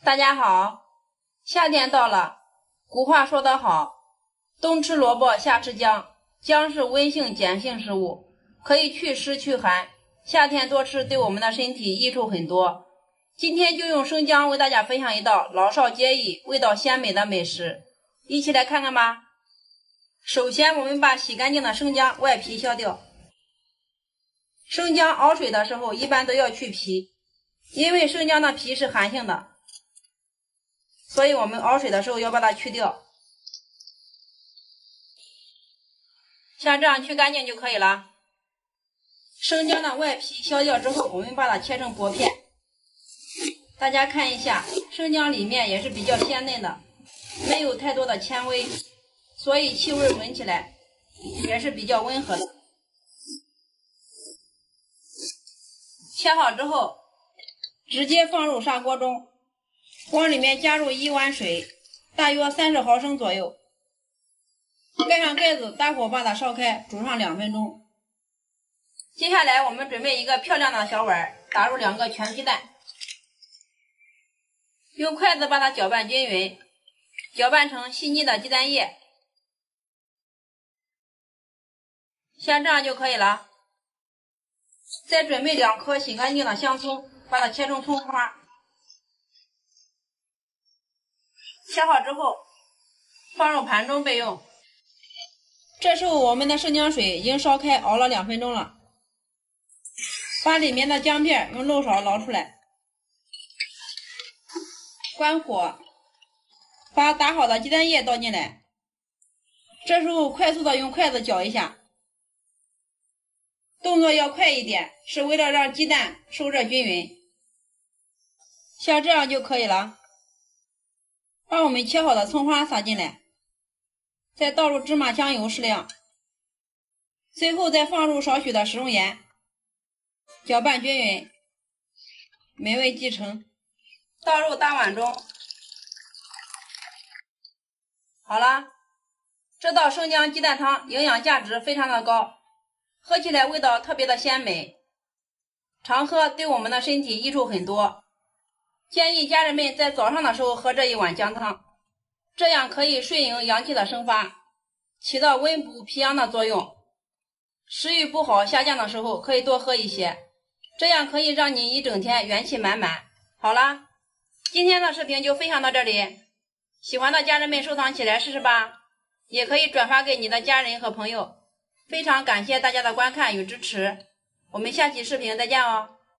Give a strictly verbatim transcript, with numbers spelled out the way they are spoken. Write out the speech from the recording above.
大家好，夏天到了，古话说得好，冬吃萝卜夏吃姜，姜是温性碱性食物，可以祛湿祛寒，夏天多吃对我们的身体益处很多。今天就用生姜为大家分享一道老少皆宜、味道鲜美的美食，一起来看看吧。首先我们把洗干净的生姜外皮削掉。生姜熬水的时候一般都要去皮，因为生姜的皮是寒性的，所以我们熬水的时候要把它去掉。像这样去干净就可以了。生姜的外皮削掉之后，我们把它切成薄片。大家看一下，生姜里面也是比较鲜嫩的，没有太多的纤维，所以气味闻起来也是比较温和的。切好之后，直接放入砂锅中，往里面加入一碗水，大约三十毫升左右，盖上盖子，大火把它烧开，煮上两分钟。接下来我们准备一个漂亮的小碗，打入两个全鸡蛋，用筷子把它搅拌均匀，搅拌成细腻的鸡蛋液，像这样就可以了。再准备两颗洗干净的香葱，把它切成葱花。切好之后放入盘中备用。这时候我们的生姜水已经烧开，熬了两分钟了。把里面的姜片用漏勺捞出来，关火，把打好的鸡蛋液倒进来。这时候快速的用筷子搅一下，动作要快一点，是为了让鸡蛋受热均匀。像这样就可以了。把我们切好的葱花撒进来，再倒入芝麻香油适量，最后再放入少许的食用盐，搅拌均匀，美味继承。倒入大碗中。好了，这道生姜鸡蛋汤营养价值非常的高，喝起来味道特别的鲜美，常喝对我们的身体益处很多。建议家人们在早上的时候喝这一碗姜汤，这样可以顺应阳气的生发，起到温补脾阳的作用。食欲不好下降的时候可以多喝一些，这样可以让你一整天元气满满。好啦，今天的视频就分享到这里，喜欢的家人们收藏起来试试吧，也可以转发给你的家人和朋友。非常感谢大家的观看与支持，我们下期视频再见哦。